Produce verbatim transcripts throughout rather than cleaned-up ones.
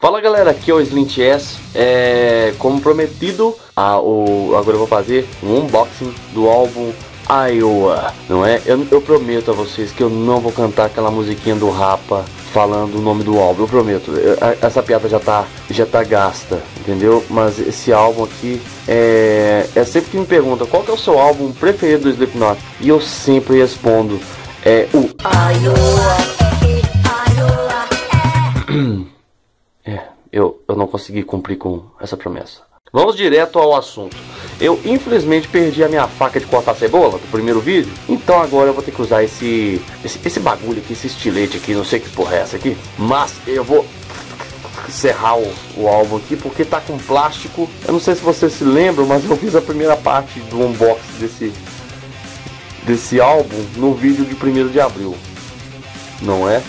Fala galera, aqui é o SlimTS. É, como prometido, a, o, agora eu vou fazer um unboxing do álbum Iowa, não é? Eu, eu prometo a vocês que eu não vou cantar aquela musiquinha do Rapa falando o nome do álbum, eu prometo. Eu, essa piada já tá, já tá gasta, entendeu? Mas esse álbum aqui é, é sempre que me perguntam qual que é o seu álbum preferido do Slipknot, e eu sempre respondo é o Iowa. É, eu, eu não consegui cumprir com essa promessa. Vamos direto ao assunto. Eu infelizmente perdi a minha faca de cortar cebola do primeiro vídeo. Então agora eu vou ter que usar esse, esse, esse bagulho aqui, esse estilete aqui. Não sei que porra é essa aqui. Mas eu vou encerrar o, o álbum aqui porque tá com plástico. Eu não sei se vocês se lembram, mas eu fiz a primeira parte do unboxing desse, desse álbum no vídeo de primeiro de abril. Não é?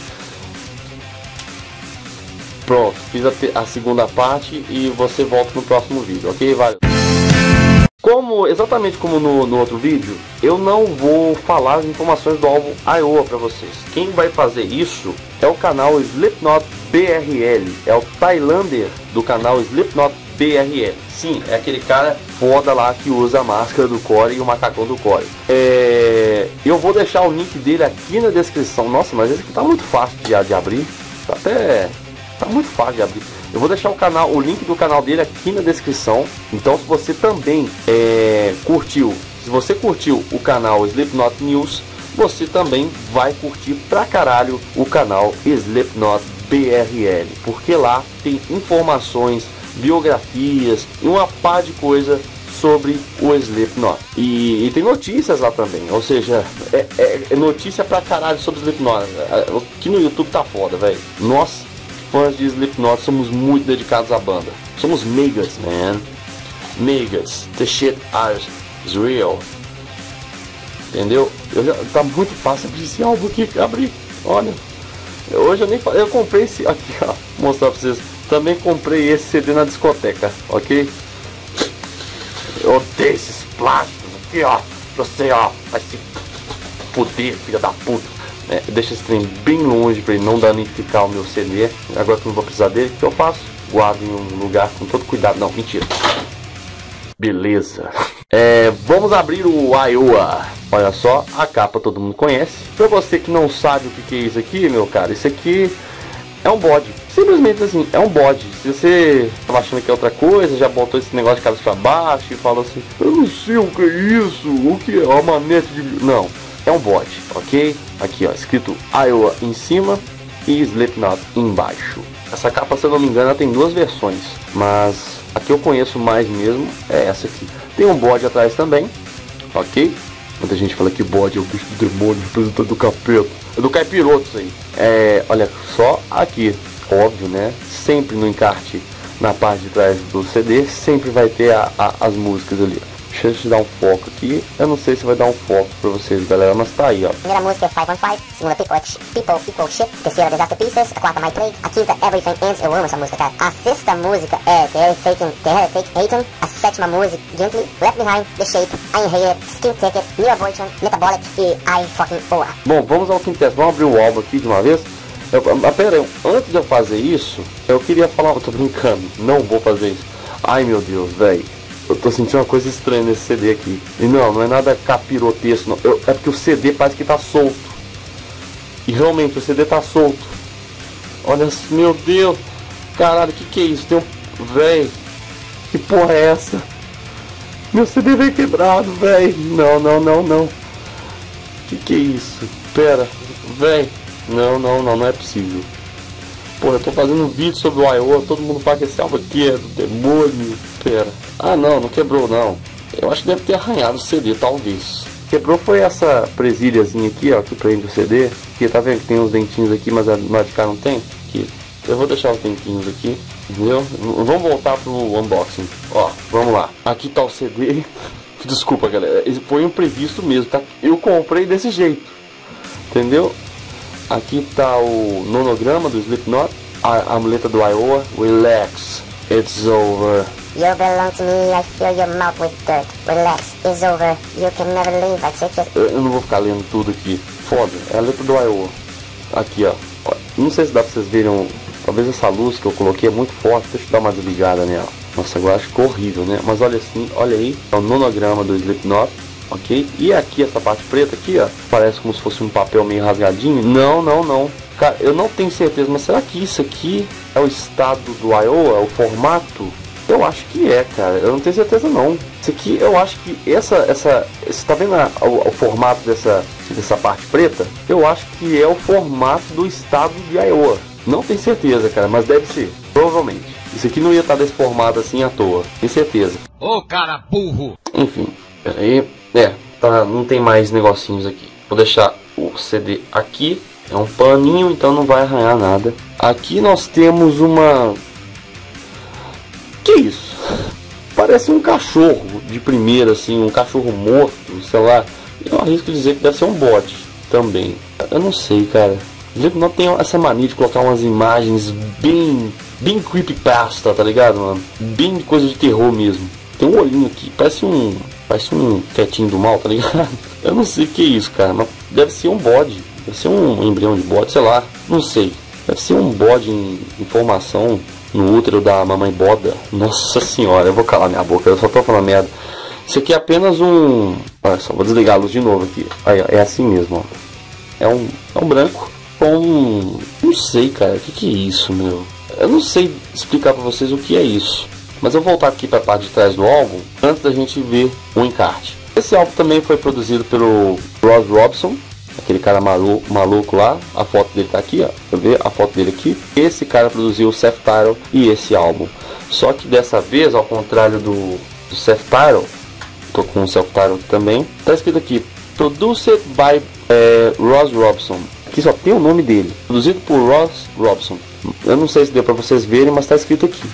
Pronto, fiz a, a segunda parte e você volta no próximo vídeo, ok? Valeu! Como, exatamente como no, no outro vídeo, eu não vou falar as informações do álbum Iowa para vocês. Quem vai fazer isso é o canal Slipknot B R L, é o Tailander do canal Slipknot B R L. Sim, é aquele cara foda lá que usa a máscara do Corey e o macacão do Corey. É, eu vou deixar o link dele aqui na descrição. Nossa, mas esse aqui tá muito fácil de, de abrir, tá até... Tá muito fácil de abrir. Eu vou deixar o canal, o link do canal dele aqui na descrição. Então se você também é, curtiu, se você curtiu o canal Slipknot News, você também vai curtir pra caralho o canal Slipknot B R L, porque lá tem informações, biografias e uma par de coisa sobre o Slipknot. E, e tem notícias lá também, ou seja, é, é, é notícia pra caralho sobre o Slipknot. Aqui no YouTube tá foda, velho. Nossa, fãs de Slipknot somos muito dedicados à banda. Somos megas, man. Megas. The shit is real. Entendeu? Eu já, tá muito fácil abrir esse álbum aqui. Abrir. Olha. Hoje eu nem eu comprei esse aqui, ó. Vou mostrar pra vocês. Também comprei esse C D na discoteca, ok? Eu odeio esses plásticos aqui, ó. Você, ó. Vai se fuder, filha da puta. É, deixa esse trem bem longe para ele não danificar o meu C D. Agora que eu não vou precisar dele, o que eu faço? Guardo em um lugar com todo cuidado. Não, mentira. Beleza. É, vamos abrir o Iowa. Olha só, a capa todo mundo conhece. Para você que não sabe o que, que é isso aqui, meu cara, isso aqui é um bode. Simplesmente assim, é um bode. Se você estava achando que é outra coisa, já botou esse negócio de cabeça para baixo e falou assim: eu não sei o que é isso, o que é uma manete de... Não. É um bode, ok? Aqui ó, escrito Iowa em cima e Slipknot embaixo. Essa capa, se eu não me engano, ela tem duas versões, mas a que eu conheço mais mesmo é essa aqui. Tem um bode atrás também, ok? Muita gente fala que bode é o bicho do demônio, representante do capeta. É do caipiroto isso aí. É, olha só aqui, óbvio, né? Sempre no encarte, na parte de trás do C D, sempre vai ter a, a, as músicas ali. Deixa eu te dar um foco aqui. Eu não sei se vai dar um foco pra vocês, galera, mas tá aí, ó. Primeira música é five one five, segunda People, People Equal Shit, terceira Disaster Pieces, a quarta My Plague, a quinta Everything Ends. Eu amo essa música, cara. A sexta música é The Air Taken, The Air Take Haten, a sétima música Gently, Left Behind, The Shape, I Inhale, Skin Ticket, New Abortion, Metabolic e I Fucking Oa. Bom, vamos ao quinto teste. Vamos abrir o álbum aqui de uma vez. Eu, mas pera aí, antes de eu fazer isso, eu queria falar... Eu tô brincando, não vou fazer isso. Ai meu Deus, velho. Eu tô sentindo uma coisa estranha nesse C D aqui. E não, não é nada capirotesco, não. Eu, é porque o C D parece que tá solto. E realmente o C D tá solto. Olha, meu Deus. Caralho, que que é isso? Tem um... Véi. Que porra é essa? Meu C D veio quebrado, véi. Não, não, não, não. Que que é isso? Pera. Véi. Não, não, não, não é possível. Porra, eu tô fazendo um vídeo sobre o Iowa, todo mundo fala que esse álbum aqui é do demônio. Pera. Ah não, não quebrou não. Eu acho que deve ter arranhado o C D, talvez. Quebrou foi essa presilhazinha aqui, ó, que prende o C D. Aqui, tá vendo que tem uns dentinhos aqui, mas a lado de cá não tem? Aqui. Eu vou deixar os dentinhos aqui, entendeu? Vamos voltar pro unboxing. Ó, vamos lá. Aqui tá o C D. Desculpa, galera. Foi um imprevisto mesmo, tá? Eu comprei desse jeito. Entendeu? Aqui tá o nonograma do Slipknot, a amuleta do Iowa, Relax, it's over. You belong to me, I fill your mouth with dirt. Relax, it's over, you can never leave, I take your... Eu não vou ficar lendo tudo aqui, foda, é a letra do Iowa. Aqui ó, não sei se dá pra vocês verem, pra Talvez essa luz que eu coloquei é muito forte. Deixa eu dar uma desligada nela. Nossa, agora acho que ficou horrível, né? Mas olha assim, olha aí, é o nonograma do Slipknot, ok? E aqui, essa parte preta aqui, ó, parece como se fosse um papel meio rasgadinho. Não, não, não. Cara, eu não tenho certeza, mas será que isso aqui é o estado do I O? É o formato? Eu acho que é, cara. Eu não tenho certeza, não. Isso aqui, eu acho que essa, essa, você tá vendo a, o, o formato dessa, dessa parte preta? Eu acho que é o formato do estado de I O. Não tenho certeza, cara, mas deve ser, provavelmente. Isso aqui não ia estar desse formato assim à toa, tenho certeza. Ô, cara burro! Enfim, pera aí. É, tá, não tem mais negocinhos aqui. Vou deixar o C D aqui. É um paninho, então não vai arranhar nada. Aqui nós temos uma... Que isso? Parece um cachorro de primeira, assim, um cachorro morto, sei lá. Eu arrisco dizer que deve ser um bode também. Eu não sei, cara. Não tem essa mania de colocar umas imagens bem... Bem creepypasta, tá ligado, mano? Bem coisa de terror mesmo. Tem um olhinho aqui, parece um... Parece um fetinho do mal, tá ligado? Eu não sei o que é isso, cara, mas deve ser um bode. Deve ser um embrião de bode, sei lá. Não sei. Deve ser um bode em, em formação no útero da mamãe boda. Nossa senhora, eu vou calar minha boca, eu só tô falando merda. Isso aqui é apenas um... Olha só, vou desligar a luz de novo aqui. Aí, ó, é assim mesmo, ó. É um, é um branco com um... Não sei, cara, o que que é isso, meu? Eu não sei explicar pra vocês o que é isso. Mas eu vou voltar aqui pra parte de trás do álbum, antes da gente ver o encarte. Esse álbum também foi produzido pelo Ross Robson, aquele cara maluco, maluco lá. A foto dele tá aqui, ó. Deixa eu ver a foto dele aqui. Esse cara produziu o Self-Titled e esse álbum. Só que dessa vez, ao contrário do, do Self-Titled, tô com o Self-Titled também, tá escrito aqui, Produced by é, Ross Robson. Aqui só tem o nome dele. Produzido por Ross Robson. Eu não sei se deu pra vocês verem, mas tá escrito aqui.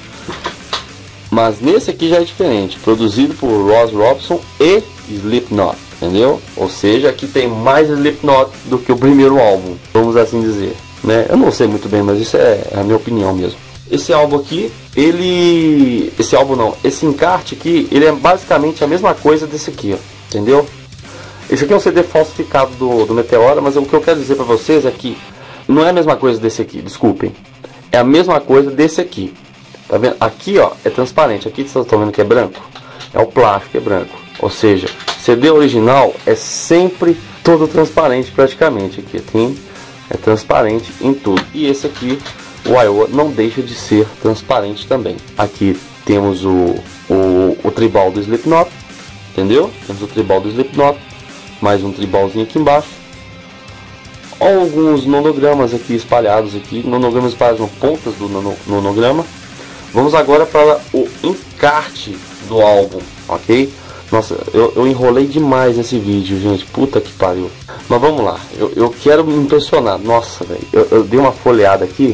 Mas nesse aqui já é diferente. Produzido por Ross Robson e Slipknot. Entendeu? Ou seja, aqui tem mais Slipknot do que o primeiro álbum, vamos assim dizer, né? Eu não sei muito bem, mas isso é a minha opinião mesmo. Esse álbum aqui, ele... Esse álbum não, esse encarte aqui, ele é basicamente a mesma coisa desse aqui, ó. Entendeu? Esse aqui é um C D falsificado do, do Meteora, mas o que eu quero dizer pra vocês é que não é a mesma coisa desse aqui, desculpem. É a mesma coisa desse aqui. Tá vendo? Aqui, ó, é transparente. Aqui vocês estão vendo que é branco. É o plástico, é branco. Ou seja, C D original é sempre todo transparente praticamente. Aqui tem, é transparente em tudo. E esse aqui, o I O, não deixa de ser transparente também. Aqui temos o, o, o tribal do Slipknot, entendeu? Temos o tribal do Slipknot, mais um tribalzinho aqui embaixo. Alguns nonogramas aqui espalhados aqui, nonogramas espalhados nas pontas do nono, nonograma. Vamos agora para o encarte do álbum, ok? Nossa, eu, eu enrolei demais nesse vídeo, gente. Puta que pariu. Mas vamos lá. Eu, eu quero me impressionar. Nossa, velho. Eu, eu dei uma folheada aqui.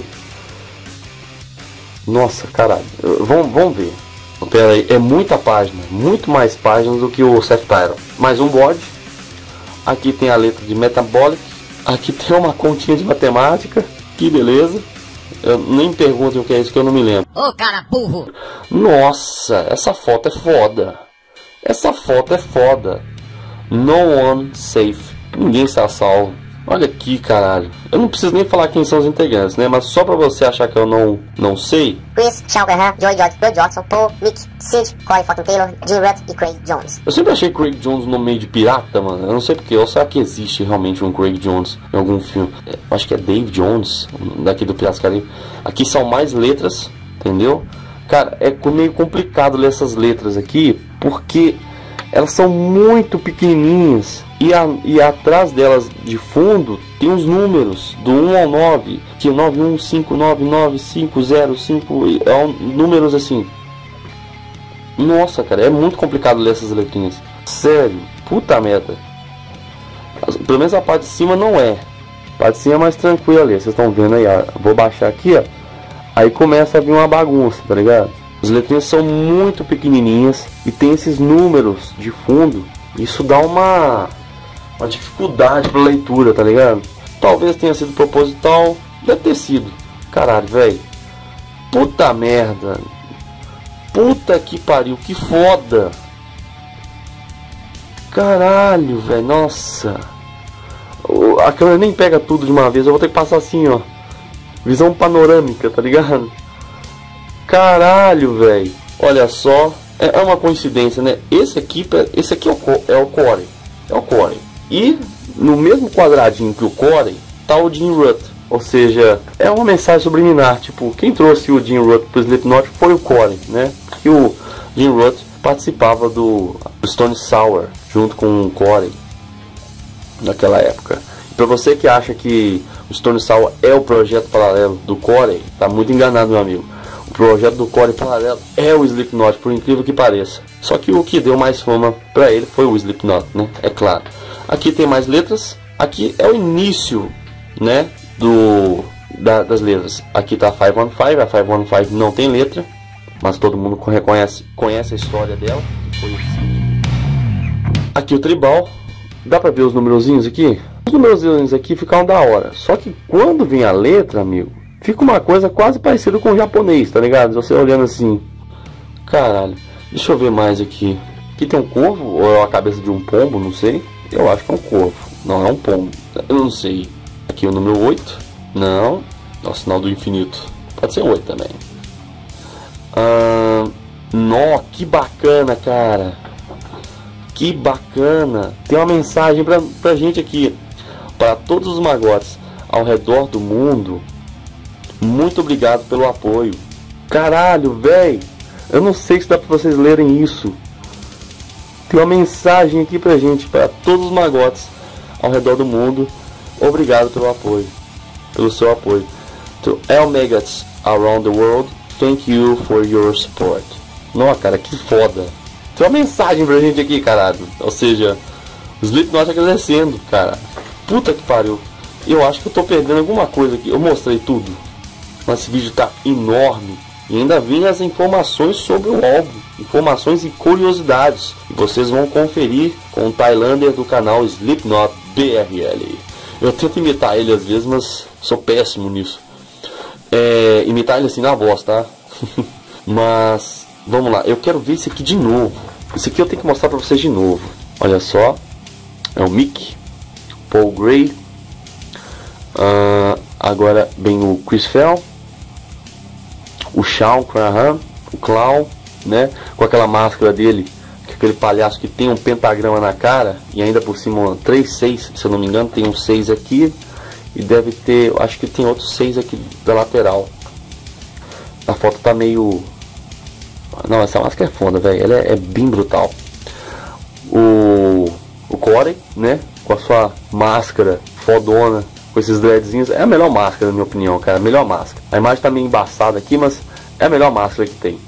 Nossa, caralho. Eu, vamos, vamos ver. Pera aí. É muita página. Muito mais páginas do que o Self-Titled. Mais um bode. Aqui tem a letra de Metabolic. Aqui tem uma continha de matemática. Que beleza. Eu nem perguntem o que é isso que eu não me lembro. Ô, cara burro. Nossa, essa foto é foda. Essa foto é foda. No one safe. Ninguém está salvo. Olha aqui, caralho. Eu não preciso nem falar quem são os integrantes, né? Mas só pra você achar que eu não, não sei. Chris, Shawn Graham, Joey George, Bill Johnson, Paul, Mick, Sid, Corey Fulton Taylor, Jim Rutt e Craig Jones. Eu sempre achei Craig Jones no meio de pirata, mano. Eu não sei porque. Ou será que existe realmente um Craig Jones em algum filme? Eu acho que é Dave Jones, daqui do Piratas do Caribe. Aqui são mais letras, entendeu? Cara, é meio complicado ler essas letras aqui, porque elas são muito pequenininhas. E, a, e atrás delas, de fundo, tem os números do um ao nove, que é nove um cinco nove nove cinco zero cinco, é um, números assim. Nossa, cara, é muito complicado ler essas letrinhas. Sério, puta merda. Pelo menos a parte de cima não é. A parte de cima é mais tranquila ali, vocês estão vendo aí, ó. Vou baixar aqui, ó. Aí começa a vir uma bagunça, tá ligado? As letrinhas são muito pequenininhas e tem esses números de fundo. Isso dá uma... uma dificuldade pra leitura, tá ligado? Talvez tenha sido proposital. Deve ter sido. Caralho, velho. Puta merda. Puta que pariu. Que foda. Caralho, velho. Nossa. A câmera nem pega tudo de uma vez. Eu vou ter que passar assim, ó. Visão panorâmica, tá ligado? Caralho, velho. Olha só. É uma coincidência, né? Esse aqui, esse aqui é o, é o Corey. É o Corey. E no mesmo quadradinho que o Corey tá o Jim Roth. Ou seja, é uma mensagem subliminar. Tipo, quem trouxe o Jim Roth pro Slipknot foi o Corey, né? E o Jim Roth participava do Stone Sour junto com o Corey naquela época. E pra você que acha que o Stone Sour é o projeto paralelo do Corey, tá muito enganado, meu amigo. O projeto do Corey paralelo é o Slipknot, por incrível que pareça. Só que o que deu mais fama pra ele foi o Slipknot, né? É claro. Aqui tem mais letras. Aqui é o início, né? Do, da, das letras. Aqui tá a quinhentos e quinze. A quinhentos e quinze não tem letra, mas todo mundo reconhece, conhece a história dela. Foi o aqui o tribal. Dá pra ver os numerozinhos aqui? Os numerozinhos aqui ficam da hora. Só que quando vem a letra, amigo, fica uma coisa quase parecida com o japonês, tá ligado? Você olhando assim. Caralho. Deixa eu ver mais aqui. Aqui tem um corvo, ou é a cabeça de um pombo, não sei. Eu acho que é um corvo. Não, é um pombo. Eu não sei. Aqui o número oito. Não. É o sinal do infinito. Pode ser oito também. Ah, nó, que bacana, cara. Que bacana. Tem uma mensagem pra, pra gente aqui. Para todos os magotes ao redor do mundo. Muito obrigado pelo apoio. Caralho, velho. Eu não sei se dá pra vocês lerem isso. Tem uma mensagem aqui pra gente. Para todos os magotes ao redor do mundo. Obrigado pelo apoio. Pelo seu apoio. To all maggots around the world. Thank you for your support. Nossa, cara, que foda. Tem uma mensagem pra gente aqui, caralho. Ou seja, os Slipknot agradecendo, cara. Puta que pariu. Eu acho que eu tô perdendo alguma coisa aqui. Eu mostrei tudo. Mas esse vídeo tá enorme. E ainda vem as informações sobre o álbum. Informações e curiosidades. E vocês vão conferir com o Tailander do canal Slipknot B R L. Eu tento imitar ele às vezes, mas sou péssimo nisso. É, imitar ele assim na voz, tá? Mas vamos lá, eu quero ver esse aqui de novo. Esse aqui eu tenho que mostrar pra vocês de novo. Olha só. É o Mick, Paul Gray. uh, Agora vem o Chris Fell, o Sean Crahan, o Clown, né? Com aquela máscara dele, aquele palhaço que tem um pentagrama na cara. E ainda por cima três seis, se eu não me engano. Tem um seis aqui. E deve ter, acho que tem outros seis aqui da lateral. A foto tá meio... Não, essa máscara é foda, velho. Ela é, é bem brutal. O, o Corey, né? Com a sua máscara fodona, com esses dreadzinhos. É a melhor máscara, na minha opinião, cara. A melhor máscara. A imagem tá meio embaçada aqui, mas é a melhor máscara que tem.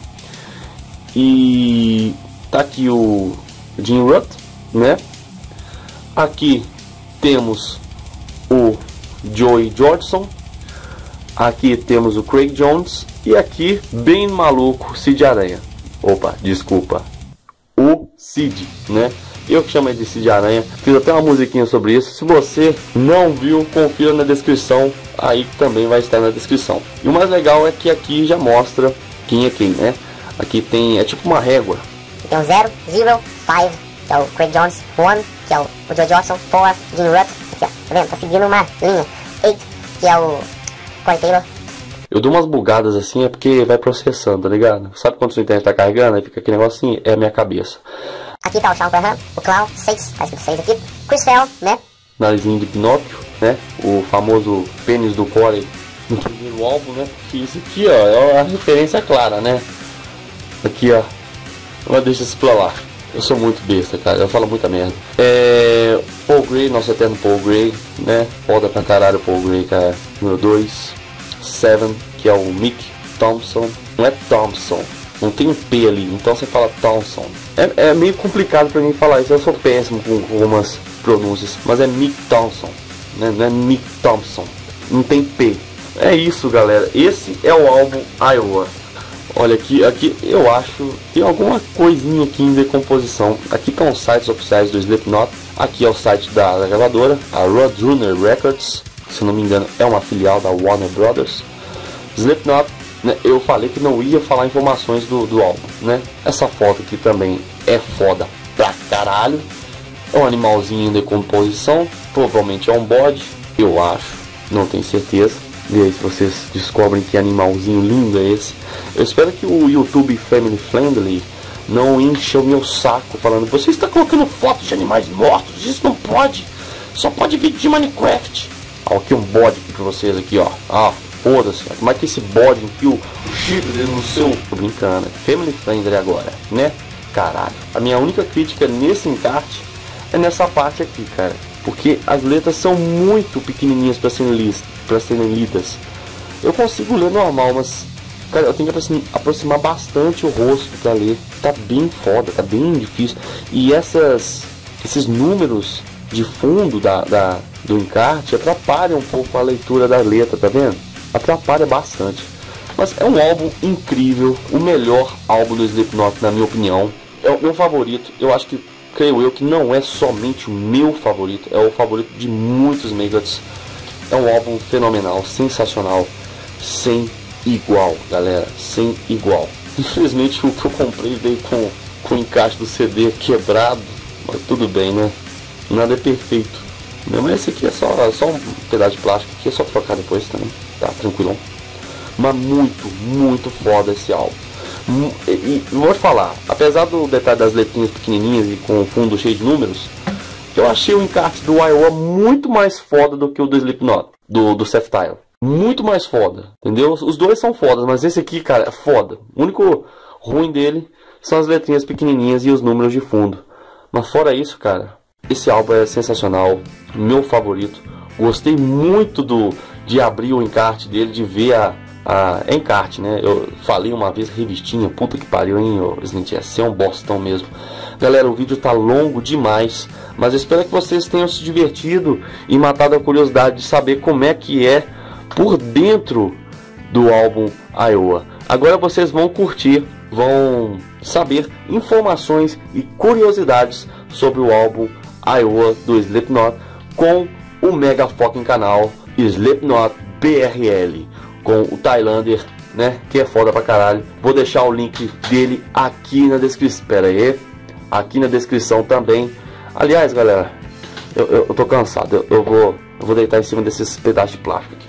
E tá aqui o Jim Roth, né? Aqui temos o Joey Jordison. Aqui temos o Craig Jones. E aqui, bem maluco, Cid Aranha. Opa, desculpa. O Cid, né? Eu que chamo ele de Cid Aranha. Fiz até uma musiquinha sobre isso. Se você não viu, confira na descrição. Aí também vai estar na descrição. E o mais legal é que aqui já mostra quem é quem, né? Aqui tem, é tipo uma régua. Tem o zero, zero, cinco, que é o Craig Jones. um, que é o, o Joe Johnson. quatro, Jim Roth. Aqui, ó, tá vendo? Tá seguindo uma linha. oito, que é o Corey Taylor. Eu dou umas bugadas assim, é porque vai processando, tá ligado? Sabe quando sua internet tá carregando? Aí fica aquele negócio assim, é a minha cabeça. Aqui tá o Sean Crahan, o Clown, seis, tá escrito seis aqui. Chris Fell, né? Narizinho de Pinóquio, né? O famoso pênis do Corey no primeiro álbum, né? Que isso aqui, ó, é uma referência clara, né? Aqui, ó. Mas deixa isso pra lá. Eu sou muito besta, cara. Eu falo muita merda. É... Paul Gray, nosso eterno Paul Gray, né? Foda pra caralho o Paul Gray, cara. Número dois. sete, que é o Mick Thompson. Não é Thompson, não tem um P ali, então você fala Thompson. É, é meio complicado pra mim falar isso, eu sou péssimo com algumas pronúncias. Mas é Mick Thompson, né? Não é Mick Thompson, não tem P. É isso, galera, esse é o álbum Iowa. Olha aqui, aqui eu acho tem alguma coisinha aqui em decomposição. Aqui estão os sites oficiais do Slipknot. Aqui é o site da, da gravadora, a Roadrunner Records. Se não me engano é uma filial da Warner Brothers. Slipknot, né, eu falei que não ia falar informações do, do álbum, né? Essa foto aqui também é foda pra caralho. É um animalzinho em decomposição, provavelmente é um bode, eu acho, não tenho certeza. E aí se vocês descobrem que animalzinho lindo é esse. Eu espero que o YouTube Family Friendly não encha o meu saco falando: você está colocando fotos de animais mortos, isso não pode, só pode vídeo de Minecraft. Ó, aqui um bode aqui pra vocês aqui, ó. Ah, foda-se, como é que esse bode enfia o chifre dele no seu... Tô brincando, Family Friendly agora, né? Caralho. A minha única crítica nesse encarte é nessa parte aqui, cara, porque as letras são muito pequenininhas para serem lidas, para serem lidas. Eu consigo ler normal, mas, cara, eu tenho que aproximar bastante o rosto pra ler. Tá bem foda, tá bem difícil. E essas, esses números de fundo da, da, do encarte atrapalham um pouco a leitura da letra, tá vendo? Atrapalha bastante. Mas é um álbum incrível, o melhor álbum do Slipknot, na minha opinião. É o meu favorito. Eu acho que, creio eu, que não é somente o meu favorito, é o favorito de muitos Megadeths. É um álbum fenomenal, sensacional, sem igual, galera, sem igual. Infelizmente o que eu comprei veio com, com o encaixe do C D quebrado, mas tudo bem, né? Nada é perfeito. Mas esse aqui é só, só um pedaço de plástico, que é só trocar depois também, tá tranquilão. Mas muito, muito foda esse álbum. E, e vou te falar, apesar do detalhe das letrinhas pequenininhas e com o fundo cheio de números, eu achei o encarte do Iowa muito mais foda do que o do Slipknot, do, do Seth Tyler. Muito mais foda, entendeu? Os dois são fodas, mas esse aqui, cara, é foda. O único ruim dele são as letrinhas pequenininhas e os números de fundo. Mas fora isso, cara, esse álbum é sensacional, meu favorito. Gostei muito do, de abrir o encarte dele, de ver a... a é encarte, né? Eu falei uma vez, revistinha, puta que pariu, hein, Slintchess, é um bostão mesmo. Galera, o vídeo tá longo demais, mas eu espero que vocês tenham se divertido e matado a curiosidade de saber como é que é por dentro do álbum Iowa. Agora vocês vão curtir, vão saber informações e curiosidades sobre o álbum Iowa do Slipknot com o mega fucking canal Slipknot B R L, com o Tailander, né, que é foda pra caralho. Vou deixar o link dele aqui na descrição. Espera aí, aqui na descrição também. Aliás, galera, eu, eu, eu tô cansado. Eu, eu, vou, eu vou deitar em cima desses pedaços de plástico aqui.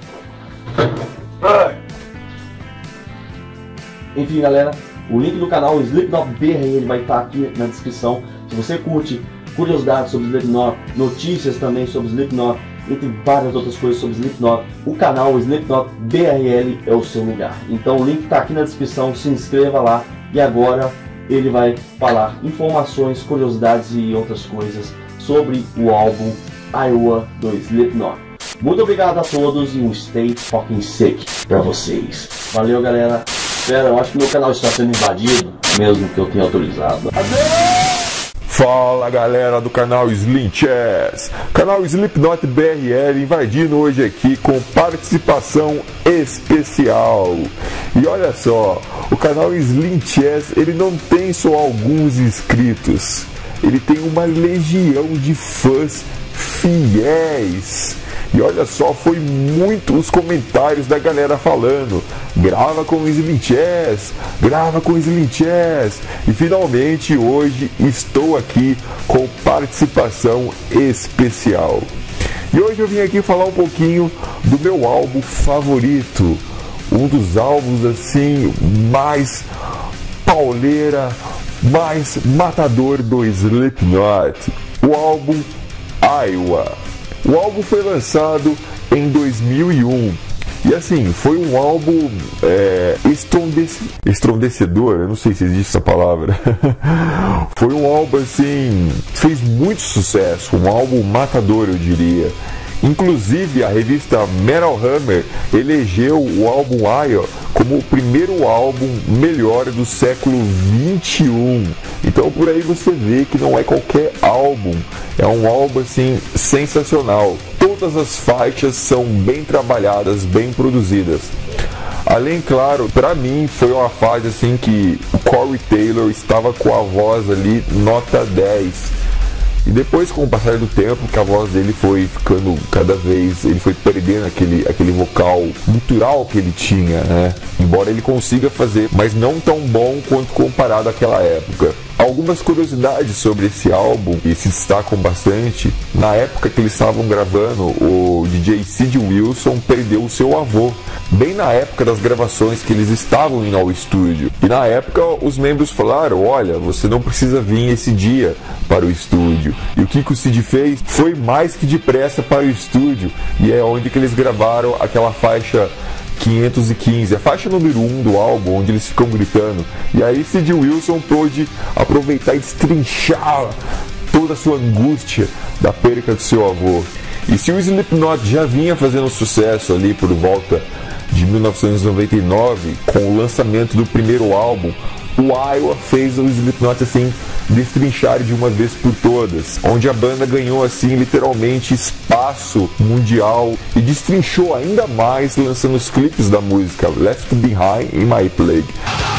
Enfim, galera, o link do canal Slipknot B R L vai estar aqui na descrição. Se você curte curiosidades sobre Slipknot, notícias também sobre Slipknot, entre várias outras coisas sobre Slipknot, o canal Slipknot B R L é o seu lugar. Então o link está aqui na descrição, se inscreva lá. E agora ele vai falar informações, curiosidades e outras coisas sobre o álbum Iowa do Slipknot. Muito obrigado a todos e um stay fucking sick pra vocês. Valeu, galera. Espera, eu acho que meu canal está sendo invadido, mesmo que eu tenha autorizado. Adeus! Fala, galera do canal Slintchess, canal Slipknot B R L invadindo hoje aqui com participação especial. E olha só, o canal Slintchess, ele não tem só alguns inscritos, ele tem uma legião de fãs fiéis. E olha só, foi muito os comentários da galera falando: grava com o Slintchess, grava com o Slintchess. E finalmente hoje estou aqui com participação especial. E hoje eu vim aqui falar um pouquinho do meu álbum favorito, um dos álbuns assim mais pauleira, mais matador do Slipknot, o álbum Iowa. O álbum foi lançado em dois mil e um e assim, foi um álbum é, estrondece, estrondecedor, eu não sei se existe essa palavra. Foi um álbum assim, fez muito sucesso, um álbum matador, eu diria. Inclusive a revista Metal Hammer elegeu o álbum Iowa como o primeiro álbum melhor do século vinte e um. Então por aí você vê que não é qualquer álbum, é um álbum assim sensacional. Todas as faixas são bem trabalhadas, bem produzidas. Além, claro, para mim foi uma fase assim que o Corey Taylor estava com a voz ali nota dez. E depois, com o passar do tempo, que a voz dele foi ficando cada vez, ele foi perdendo aquele, aquele vocal gutural que ele tinha, né? Embora ele consiga fazer, mas não tão bom quanto comparado àquela época. Algumas curiosidades sobre esse álbum que se destacam bastante. Na época que eles estavam gravando, o D J Sid Wilson perdeu o seu avô, bem na época das gravações que eles estavam indo ao estúdio. E na época os membros falaram: olha, você não precisa vir esse dia para o estúdio. E o que, que o Sid fez? Foi mais que depressa para o estúdio, e é onde que eles gravaram aquela faixa quinhentos e quinze, a faixa número um do álbum, onde eles ficam gritando. E aí Sid Wilson pôde aproveitar e destrinchar toda a sua angústia da perca do seu avô. E se o Slipknot já vinha fazendo sucesso ali por volta de mil novecentos e noventa e nove, com o lançamento do primeiro álbum, o Iowa fez o Slipknot assim destrinchar de uma vez por todas, onde a banda ganhou assim literalmente espaço mundial e destrinchou ainda mais, lançando os clipes da música Left Behind e My Plague.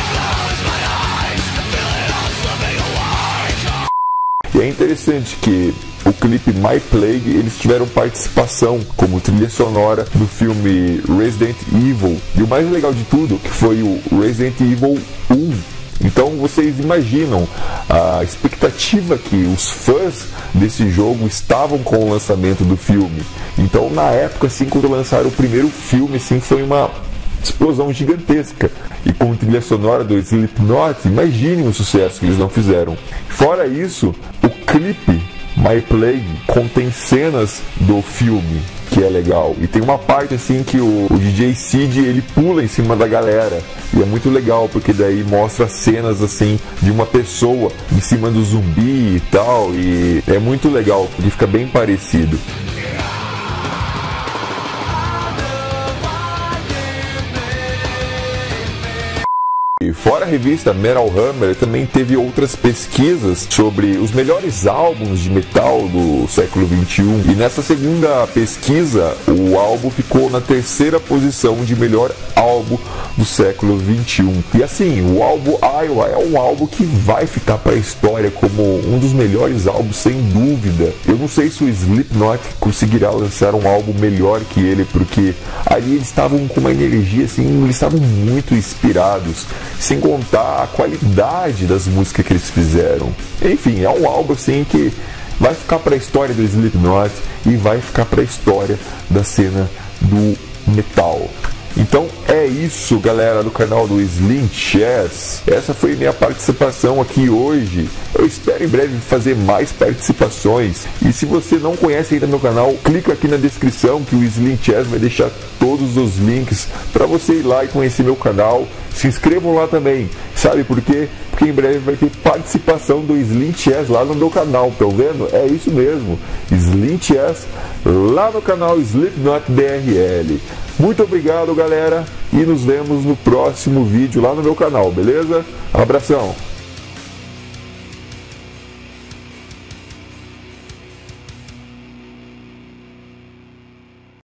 E é interessante que o clipe My Plague, eles tiveram participação como trilha sonora do filme Resident Evil, e o mais legal de tudo que foi o Resident Evil um. Então vocês imaginam a expectativa que os fãs desse jogo estavam com o lançamento do filme. Então na época, assim, quando lançaram o primeiro filme, assim, foi uma explosão gigantesca. E com trilha sonora do Slipknot, imaginem o sucesso que eles não fizeram. Fora isso, o clipe My Plague contém cenas do filme, que é legal. E tem uma parte assim que o, o D J Sid, ele pula em cima da galera. E é muito legal, porque daí mostra cenas assim de uma pessoa em cima do zumbi e tal. E é muito legal, porque fica bem parecido. E fora a revista Metal Hammer, também teve outras pesquisas sobre os melhores álbuns de metal do século vinte e um. E nessa segunda pesquisa, o álbum ficou na terceira posição de melhor álbum do século vinte e um. E assim, o álbum Iowa é um álbum que vai ficar para a história como um dos melhores álbuns, sem dúvida. Eu não sei se o Slipknot conseguirá lançar um álbum melhor que ele, porque ali eles estavam com uma energia assim, eles estavam muito inspirados. Sem contar a qualidade das músicas que eles fizeram. Enfim, é um álbum assim que vai ficar para a história do Slipknot e vai ficar para a história da cena do metal. Então é isso, galera do canal do Slim Chess. Essa foi minha participação aqui hoje. Eu espero em breve fazer mais participações. E se você não conhece ainda meu canal, clica aqui na descrição que o Slim Chess vai deixar todos os links para você ir lá e conhecer meu canal. Se inscrevam lá também. Sabe por quê? Porque em breve vai ter participação do Slim Chess lá no meu canal. Estão vendo? É isso mesmo. Slim Chess lá no canal Slipknot B R L. Muito obrigado, galera, e nos vemos no próximo vídeo lá no meu canal, beleza? Abração!